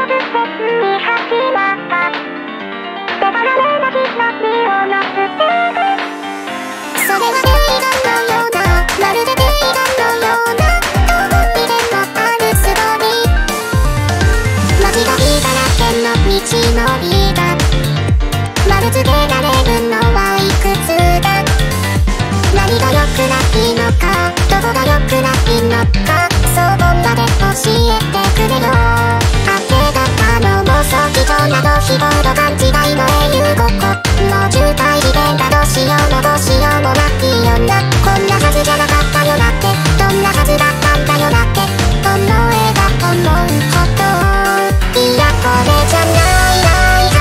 丸つけられるのはいくつだ。何が良くないのか、どこが良くないのか、そうまで教えてくれよ。明け方の妄想基調など日頃勘違いの英雄ごっこの渋滞事件だ。どうしようもどうしようもないよな。こんなはずじゃなかったよなって、どんなはずだったんだよなって思えば思うほど、いやこれじゃないな。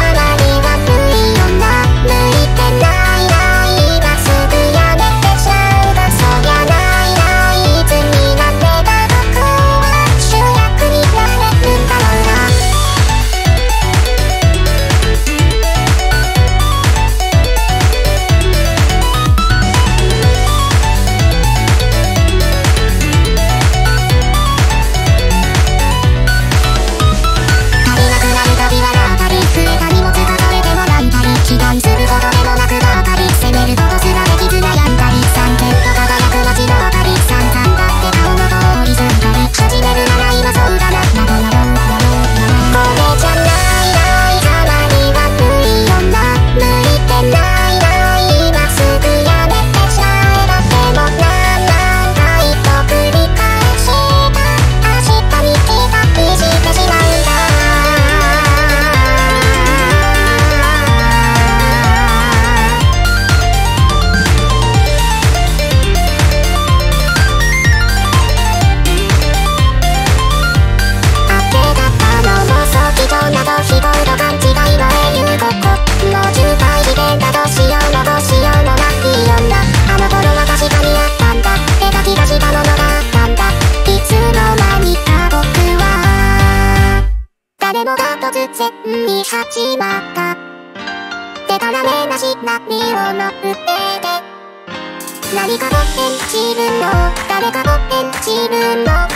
突然に始まったでたらめなシナリオの上で何かを演じるの、誰かを演じるの。